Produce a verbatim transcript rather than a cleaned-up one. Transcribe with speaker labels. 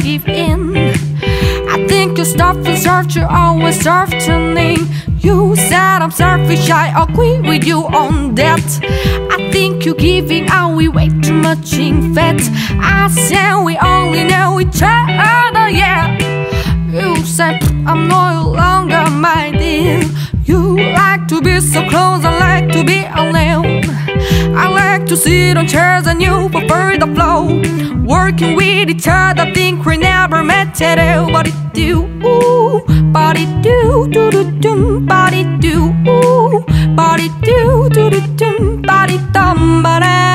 Speaker 1: give in. I think you stop and start, you always start turning. You said I'm selfish, I agree with you on that. I think you're giving out, we way too much in fact. I said we only know each other, yeah. You said I'm no longer my dear. You like to be so close, I like to be alone. I like to sit on chairs and you prefer the flow. Working with each other, think we never met at all. But it do, ooh, but it do, do do do, but it do, ooh, but it do, do do do, but it dum, but I